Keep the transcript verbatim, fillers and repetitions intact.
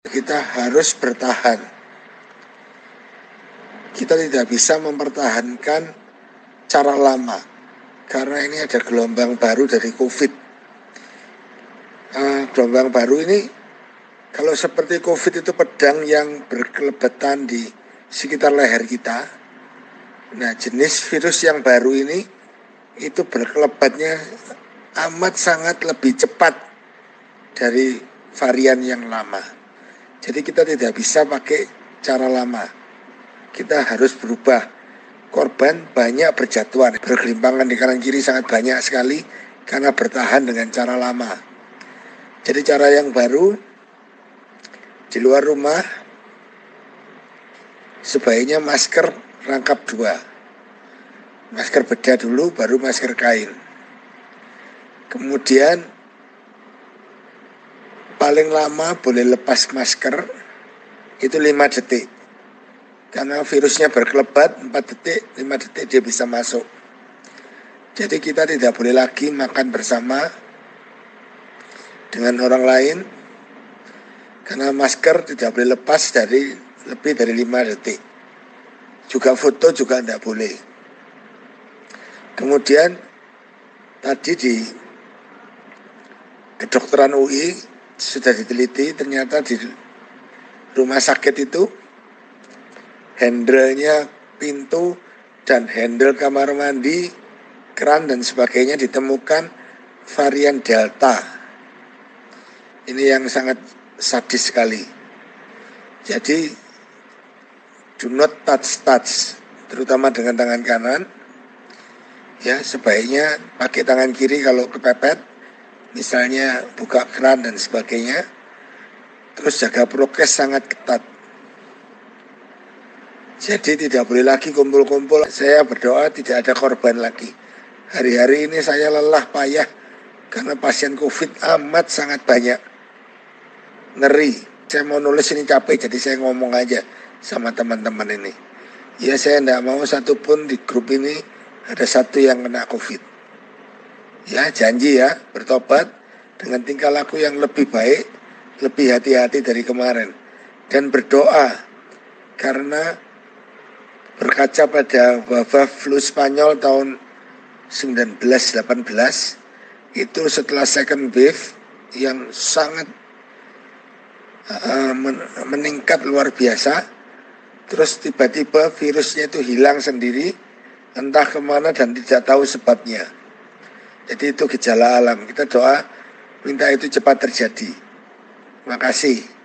Kita harus bertahan. Kita tidak bisa mempertahankan cara lama karena ini ada gelombang baru dari COVID. Uh, gelombang baru ini, kalau seperti COVID itu pedang yang berkelebatan di sekitar leher kita. Nah, jenis virus yang baru ini itu berkelebatnya amat sangat lebih cepat dari varian yang lama. Jadi kita tidak bisa pakai cara lama. Kita harus berubah. Korban banyak berjatuhan, bergelimpangan di kanan kiri sangat banyak sekali karena bertahan dengan cara lama. Jadi cara yang baru di luar rumah sebaiknya masker rangkap dua. Masker bedah dulu baru masker kain. Kemudian paling lama boleh lepas masker itu lima detik. Karena virusnya berkelebat empat detik, lima detik dia bisa masuk. Jadi kita tidak boleh lagi makan bersama dengan orang lain. Karena masker tidak boleh lepas dari lebih dari lima detik. Juga foto juga tidak boleh. Kemudian tadi di kedokteran U I sudah diteliti, ternyata di rumah sakit itu handle-nya pintu dan handle kamar mandi, keran dan sebagainya ditemukan varian Delta. Ini yang sangat sadis sekali. Jadi do not touch-touch, terutama dengan tangan kanan. Ya, sebaiknya pakai tangan kiri kalau kepepet, misalnya buka keran dan sebagainya. Terus jaga prokes sangat ketat. Jadi tidak boleh lagi kumpul-kumpul. Saya berdoa tidak ada korban lagi. Hari-hari ini saya lelah payah karena pasien COVID amat sangat banyak. Ngeri. Saya mau nulis ini capek, jadi saya ngomong aja sama teman-teman ini. Ya, saya tidak mau satupun di grup ini ada satu yang kena COVID. Ya, janji ya, bertobat dengan tingkah laku yang lebih baik, lebih hati-hati dari kemarin. Dan berdoa, karena berkaca pada wabah flu Spanyol tahun sembilan belas delapan belas, itu setelah second wave yang sangat uh, meningkat luar biasa, terus tiba-tiba virusnya itu hilang sendiri, entah kemana dan tidak tahu sebabnya. Jadi itu gejala alam. Kita doa minta itu cepat terjadi. Terima kasih.